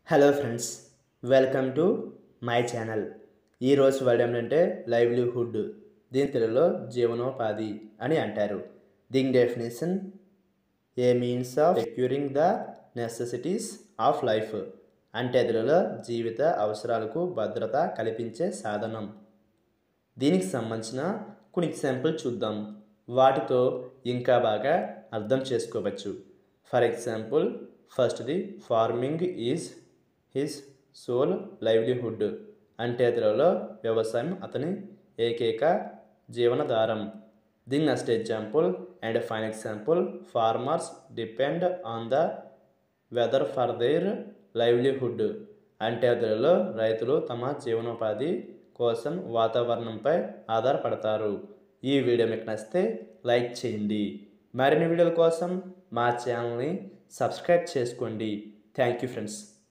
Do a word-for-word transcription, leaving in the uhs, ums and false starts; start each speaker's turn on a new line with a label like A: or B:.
A: Hello friends, welcome to my channel. ఈరోజు word ఏంటంటే livelihood. దీని తెలుగులో జీవనోపాధి అని అంటారు. దీని definition a means of securing the necessities of life, అంటే తెలుగులో జీవిత అవసరాలకు భద్రత కల్పించే సాధనం. దీనికి సంబంధించిన కొన్ని ఎగ్జాంపుల్ చూద్దాం. వాటితో ఇంకా బాగా అర్థం చేసుకోవచ్చు. ఫర్ ఎగ్జాంపుల్, ఫస్ట్ది farming is his sole livelihood, అంటే తెలుగులో వ్యవసాయం అతని ఏకైక జీవనాధారం. దీని next example and fine example, farmers depend on the weather for their livelihood, అంటే తెలుగులో రైతులు తమ జీవనోపాధి కోసం వాతావరణంపై ఆధారపడతారు. ఈ వీడియో మీకు నచ్చితే లైక్ చేయండి. మరిన్ని వీడియోల కోసం మా ఛానల్ని సబ్స్క్రైబ్ చేసుకోండి. Thank you friends.